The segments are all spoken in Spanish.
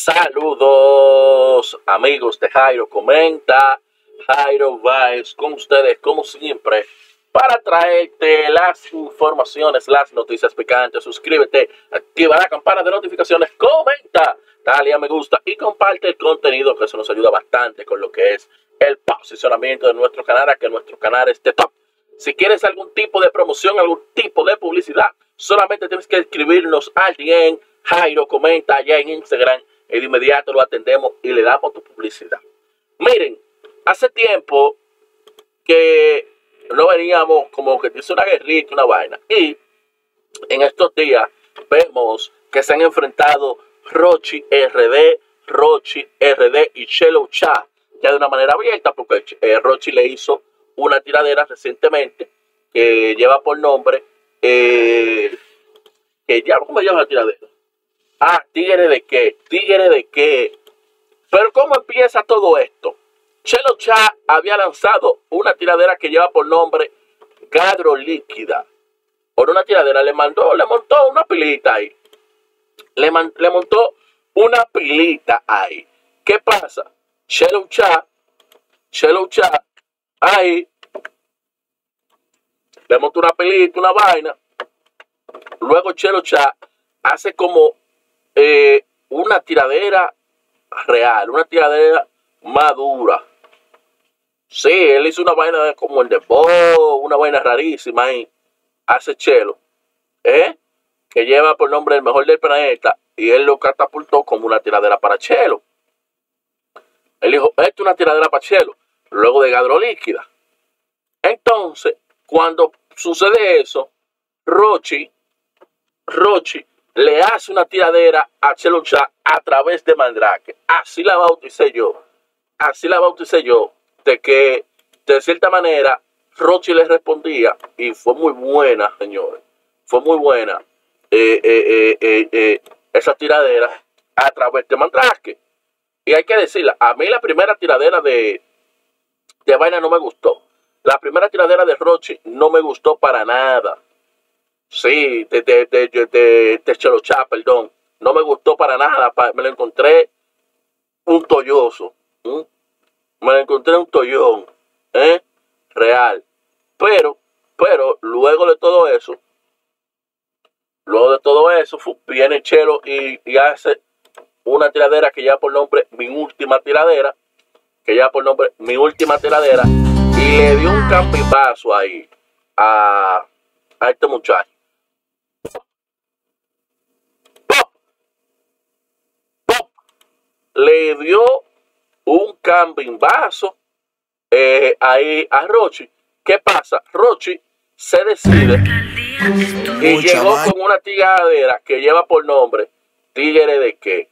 Saludos amigos de Jairo Comenta, Jairo Vibes con ustedes como siempre para traerte las informaciones, las noticias picantes. Suscríbete, activa la campana de notificaciones, comenta, dale a me gusta y comparte el contenido, que eso nos ayuda bastante con lo que es el posicionamiento de nuestro canal, a que nuestro canal esté top. Si quieres algún tipo de promoción, algún tipo de publicidad, solamente tienes que escribirnos al DM Jairo Comenta allá en Instagram y de inmediato lo atendemos y le damos tu publicidad. Miren, hace tiempo que no veníamos como que dice una guerrita, una vaina, y en estos días vemos que se han enfrentado Rochi RD y Chelo Cha ya de una manera abierta, porque Rochi le hizo una tiradera recientemente que lleva por nombre ¿cómo se llama la tiradera? ¿Tigre de qué? ¿Tigre de qué? Pero ¿cómo empieza todo esto? Chelo Cha había lanzado una tiradera que lleva por nombre Gadro Líquida. Por una tiradera le montó una pilita ahí. Le montó una pilita ahí. ¿Qué pasa? Chelo Cha ahí le montó una pilita, una vaina. Luego Chelo Cha hace como una tiradera real, una tiradera madura. Sí, él hizo una vaina como el de Bo, una vaina rarísima ahí. Hace Chelo, que lleva por nombre el mejor del planeta, y él lo catapultó como una tiradera para Chelo. Él dijo, esto es una tiradera para Chelo, luego de Gadro Líquida. Entonces, cuando sucede eso, Rochi le hace una tiradera a Chelo Cha a través de Mandrake. Así la bauticé yo, de que de cierta manera Rochi le respondía, y fue muy buena, señores, fue muy buena esa tiradera a través de Mandrake. Y hay que decirla, a mí la primera tiradera de vaina no me gustó. La primera tiradera de Rochi no me gustó para nada. Sí, de Chelo Cha, perdón. No me gustó para nada. Me lo encontré un tolloso. Me lo encontré un tollón. Real. Pero, luego de todo eso, viene Chelo y hace una tiradera que lleva por nombre Mi Última Tiradera. Y le dio un campipazo ahí a este muchacho. Le dio un cambimbazo ahí a Rochi. ¿Qué pasa? Rochi se decide y llegó con una tiradera que lleva por nombre Tigre de qué.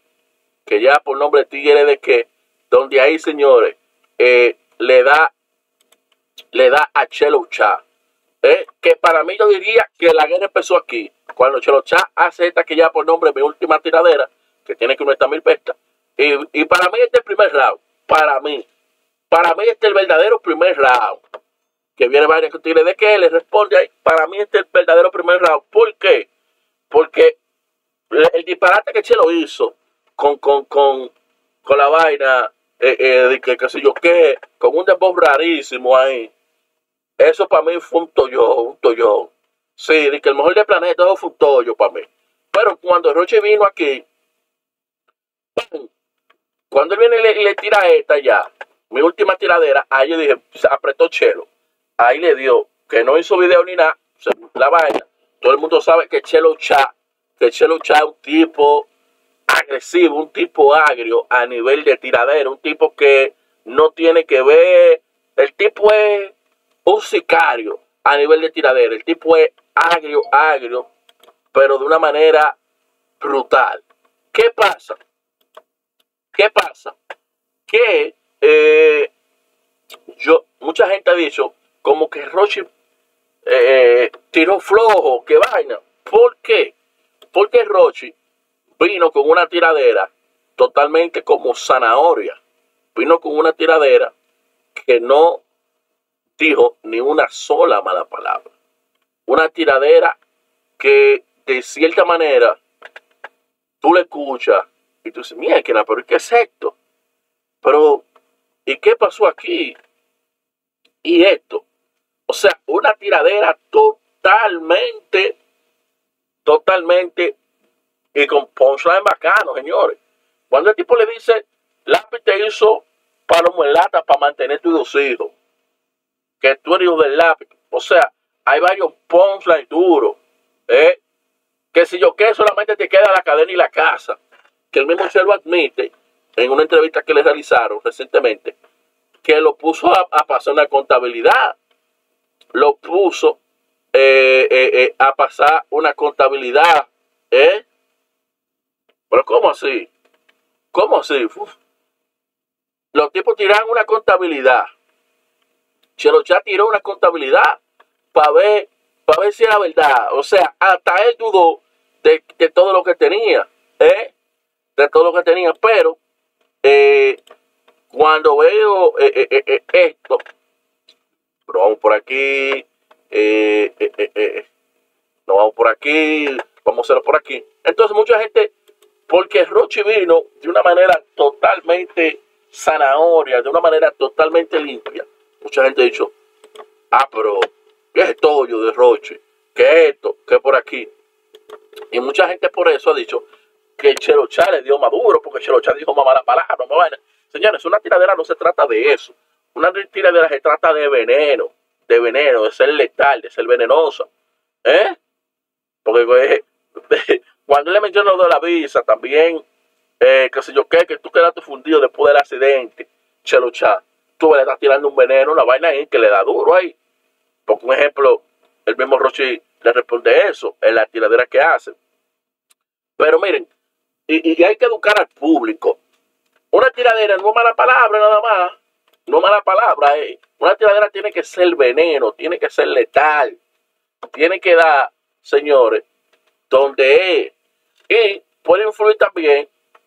Donde ahí, señores, le da a Chelo Cha. Que para mí yo diría que la guerra empezó aquí, cuando Chelo Cha hace esta que lleva por nombre Mi Última Tiradera, que tiene que 90,000 pestas. Y para mí este es el primer round. Para mí este es el verdadero primer round. Que viene varias que Tigre de qué le responde ahí. Para mí este es el verdadero primer round. ¿Por qué? Porque el disparate que Chelo hizo con la vaina de que sé yo qué, con un dembow rarísimo ahí. Eso para mí fue un tollón. Sí, de que el mejor del planeta, eso fue un tollo para mí. Pero cuando Rochi vino aquí, cuando él viene y le tira esta ya, Mi Última Tiradera, ahí yo dije, se apretó Chelo. Ahí le dio, que no hizo video ni nada, la vaina. Todo el mundo sabe que Chelo Cha es un tipo agresivo, un tipo agrio a nivel de tiradera, un tipo que no tiene que ver. El tipo es un sicario a nivel de tiradera. El tipo es agrio, pero de una manera brutal. ¿Qué pasa? Que mucha gente ha dicho como que Rochi tiró flojo, que vaina. ¿Por qué? Porque Rochi vino con una tiradera totalmente como zanahoria. Vino con una tiradera que no dijo ni una sola mala palabra. Una tiradera que de cierta manera tú le escuchas Y tú dices, mierda, pero ¿qué es esto? Pero, ¿y qué pasó aquí? Y esto. O sea, una tiradera totalmente, y con punchline bacano, señores. Cuando el tipo le dice, lápiz te hizo palomo en lata para mantener tus dos hijos, que tú eres hijo del lápiz. O sea, hay varios punchlines duros, que si yo qué, solamente te queda la cadena y la casa. Que el mismo Chelo admite en una entrevista que le realizaron recientemente, que lo puso a pasar una contabilidad. Lo puso a pasar una contabilidad. Pero ¿cómo así? ¿Cómo así? Uf. Los tipos tiran una contabilidad. Chelo Chat tiró una contabilidad para ver si era verdad. O sea, hasta él dudó de todo lo que tenía. De todo lo que tenía. Pero cuando veo esto, pero vamos por aquí, no vamos por aquí, vamos a hacerlo por aquí. Entonces mucha gente, porque Rochi vino de una manera totalmente zanahoria, de una manera totalmente limpia. Mucha gente ha dicho, pero ¿qué es esto yo de Rochi? ¿Qué es esto? ¿Qué es por aquí? Y mucha gente por eso ha dicho que Chelo Chat le dio maduro, porque Chelo Chat dijo mamá la palabra, mamá vaina. Señores, una tiradera no se trata de eso. Una tiradera se trata de veneno, de ser letal, de ser venenosa. Porque cuando le mencionó lo de la visa, también, qué sé yo qué, que tú quedaste fundido después del accidente, Chelo Chat, tú le estás tirando un veneno, una vaina ahí que le da duro ahí. Porque un ejemplo, el mismo Rochi le responde eso en la tiradera que hace. Pero miren, y hay que educar al público. Una tiradera no es mala palabra nada más. No es mala palabra. Una tiradera tiene que ser veneno, tiene que ser letal. Tiene que dar, señores, donde es. Y puede influir también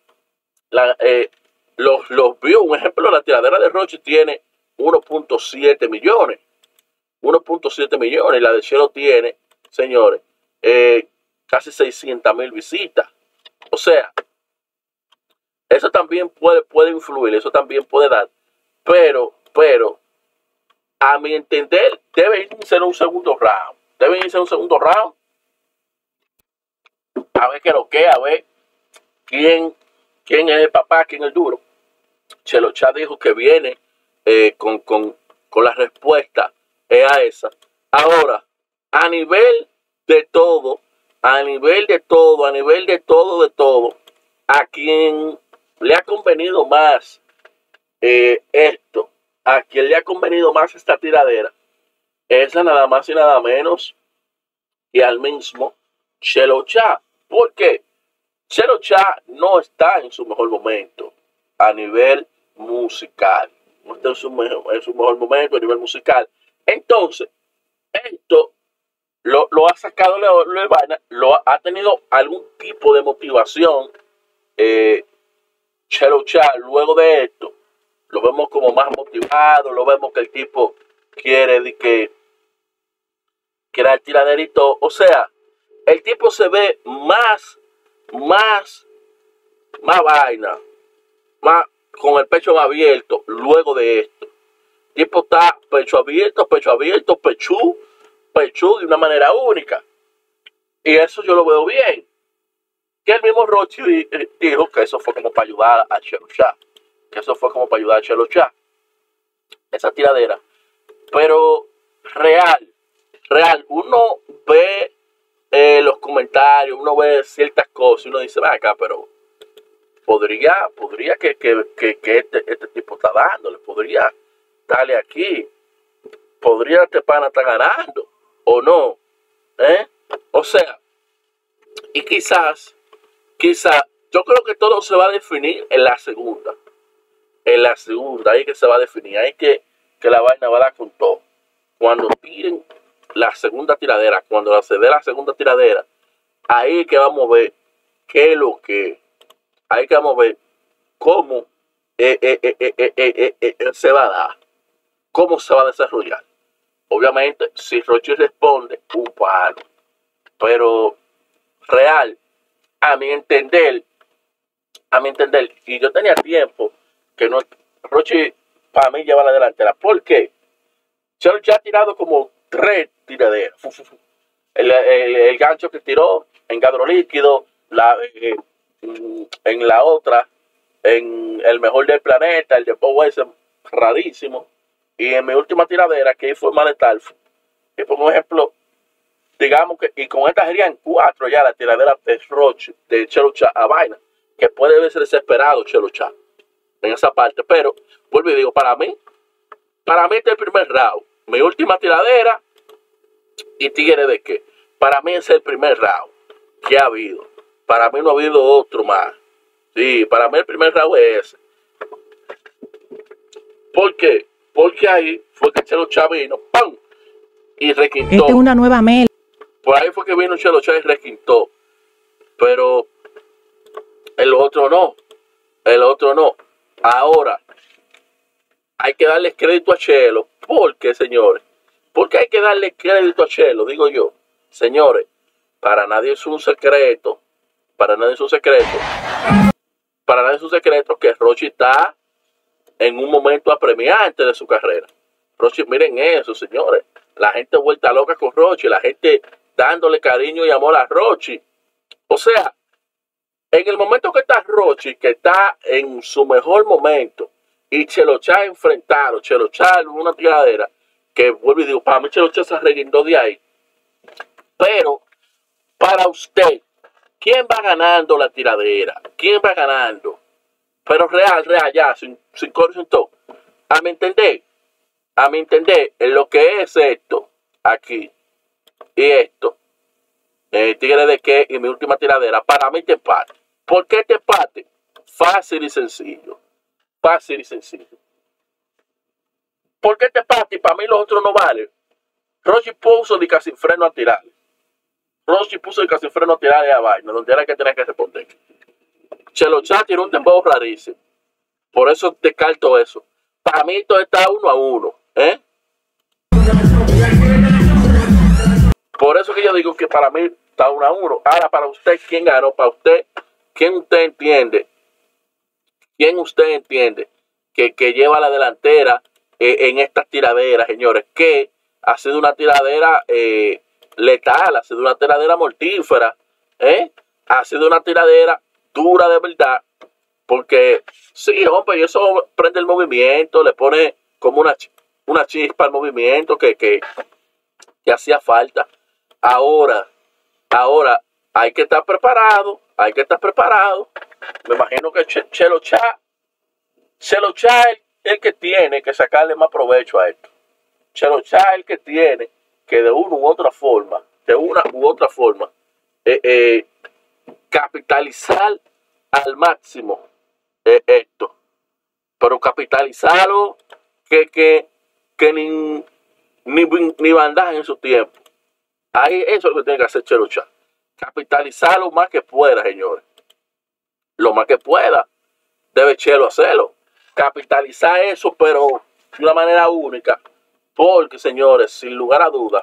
los views. Un ejemplo, la tiradera de Rochi tiene 1.7 millones. 1.7 millones. Y la de Chelo tiene, señores, casi 600,000 visitas. O sea, eso también puede influir, eso también puede dar. Pero, a mi entender, debe ser un segundo round. Debe irse un segundo round. A ver qué lo que, a ver quién es el papá, quién es el duro. Chelo Chat dijo que viene con la respuesta a esa. Ahora, a nivel de todo, a quien le ha convenido más esto, a quien le ha convenido más esta tiradera, es nada más y nada menos y al mismo Chelo Chat. ¿Por qué? Chelo Chat no está en su mejor momento a nivel musical. No está en su mejor momento a nivel musical. Entonces, esto lo ha sacado ha tenido algún tipo de motivación. Chelo Chat, luego de esto, lo vemos como más motivado, lo vemos que el tipo quiere que el tiraderito, o sea, el tipo se ve más vaina, más con el pecho abierto luego de esto. El tipo está pecho abierto, pechú de una manera única. Y eso yo lo veo bien. Que el mismo Rochi dijo que eso fue como para ayudar a Chelo Chat. Esa tiradera. Pero real, uno ve los comentarios, uno ve ciertas cosas y uno dice, va acá, pero podría que este tipo está dándole, podría darle aquí, podría este pana estar ganando, o no, o sea, y quizás, yo creo que todo se va a definir en la segunda, ahí que se va a definir, ahí que la vaina va a dar con todo, cuando tiren la segunda tiradera, cuando se dé la segunda tiradera, ahí que vamos a ver qué es lo que, ahí que vamos a ver cómo se va a dar, cómo se va a desarrollar. Obviamente, si Rochi responde, un palo. Pero real, a mi entender, a mi entender, y yo tenía tiempo que no, Rochi para mí lleva la delantera. ¿Por qué? Chelo ya ha tirado como 3 tiraderas. El gancho que tiró en Gadro Líquido, en la otra, en el mejor del planeta, el de Power West, rarísimo. Y en mi última tiradera, que fue Maletal, y por ejemplo, digamos que, y con esta serían 4 ya la tiradera de Roche, de Chelo Chá a vaina, que puede verse desesperado Chelo Chá en esa parte. Pero, vuelvo y digo, para mí este es el primer round. Mi última tiradera y Tigre de qué. Para mí es el primer round que ha habido. Para mí no ha habido otro más. Sí, para mí el primer round es ese. ¿Por qué? Porque ahí fue que Chelo Chá vino, ¡pam! Y requintó. Esta es una nueva Mel. Por ahí fue que vino Chelo Chá y requintó. Pero el otro no. El otro no. Ahora, hay que darle crédito a Chelo. ¿Por qué, señores? Porque hay que darle crédito a Chelo, digo yo. Señores, para nadie es un secreto. Para nadie es un secreto. Para nadie es un secreto que Rochi está en un momento apremiante de su carrera. Rochi, miren eso, señores. La gente vuelta loca con Rochi. La gente dándole cariño y amor a Rochi. O sea, en el momento que está Rochi, que está en su mejor momento, y Chelo Chá enfrentado, Chelo Chá en una tiradera, que vuelvo y digo, para mí Chelo Chá se reguindó de ahí. Pero, para usted, ¿quién va ganando la tiradera? ¿Quién va ganando? Pero real, ya, sin corte, sin todo. A mi entender, en lo que es esto, aquí, y esto, Tigre de qué, y mi última tiradera, para mí te empate. ¿Por qué te empate? Fácil y sencillo. Fácil y sencillo. ¿Por qué te empate? Y para mí los otros no valen. Rochi puso de casi freno a tirar. Rochi puso de casi freno a tirar a vaina, donde era que tenía que responder. Chelo Chá tiró un dembow rarísimo. Por eso descarto eso. Para mí todo está 1-1. Por eso que yo digo que para mí está 1-1. Ahora, para usted, ¿quién ganó? Para usted, ¿quién usted entiende? ¿Quién usted entiende que lleva la delantera en estas tiraderas, señores? Que ha sido una tiradera letal, ha sido una tiradera mortífera, ha sido una tiradera dura de verdad, porque sí, hombre, y eso prende el movimiento, le pone como una chispa al movimiento que hacía falta. Ahora, hay que estar preparado, Me imagino que Chelo Chá es el que tiene que sacarle más provecho a esto. Chelo Chá es el que tiene que de una u otra forma, capitalizar al máximo esto. Pero capitalizarlo que ni bandaje en su tiempo. Ahí eso es lo que tiene que hacer Chelo Chá. Capitalizar lo más que pueda, señores. Lo más que pueda. Debe Chelo hacerlo. Capitalizar eso, pero de una manera única. Porque, señores, sin lugar a dudas,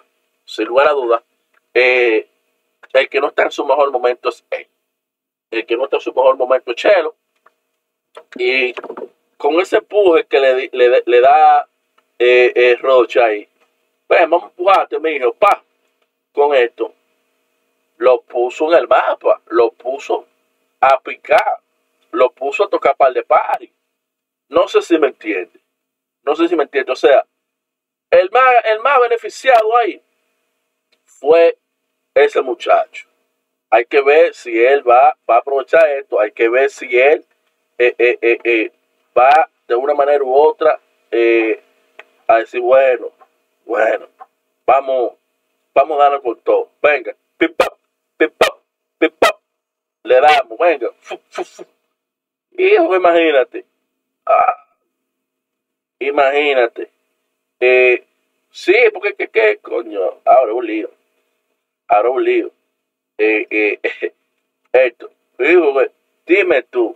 el que no está en su mejor momento es él. El que no está en su mejor momento es Chelo. Y con ese empuje que le da Rocha ahí, pues vamos a empujarte, mijo, con esto. Lo puso en el mapa, lo puso a picar, lo puso a tocar par de paris. No sé si me entiende. O sea, el más beneficiado ahí fue ese muchacho. Hay que ver si él va a aprovechar esto. Hay que ver si él va de una manera u otra a decir, bueno, vamos a darle con todo. Venga, pip-pap, le damos, venga. Hijo, imagínate. Imagínate. Sí, porque ¿qué coño? Ahora un lío. Esto. Hijo, dime tú.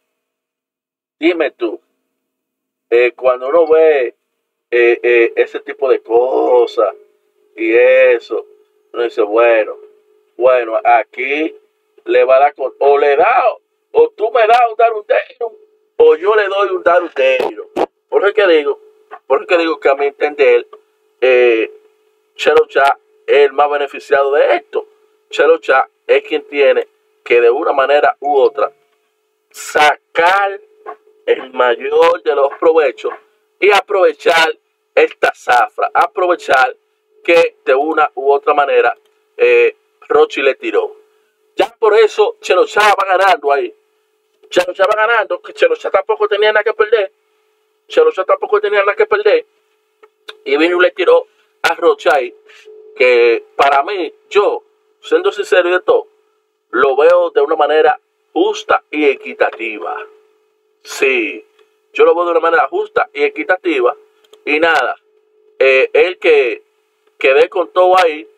Cuando uno ve ese tipo de cosas y eso, uno dice, bueno, aquí le va a dar o le da o tú me das un darutero, o yo le doy un darutero. Por eso que digo que a mi entender, Chelo Chá es el más beneficiado de esto. Chelo Chá es quien tiene que de una manera u otra sacar el mayor de los provechos y aprovechar esta zafra, aprovechar que de una u otra manera Rochi le tiró. Ya por eso Chelo Chá va ganando ahí. Chelo Chá va ganando, que Chelo Chá tampoco tenía nada que perder. Chelo Chá tampoco tenía nada que perder. Y vino y le tiró a Rochi ahí, que para mí, yo, siendo sincero y de todo, lo veo de una manera justa y equitativa. Sí, yo lo veo de una manera justa y equitativa. Y nada, él que quedé con todo ahí,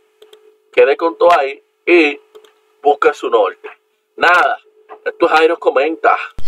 y busca su norte. Nada, esto es Jairo Comenta.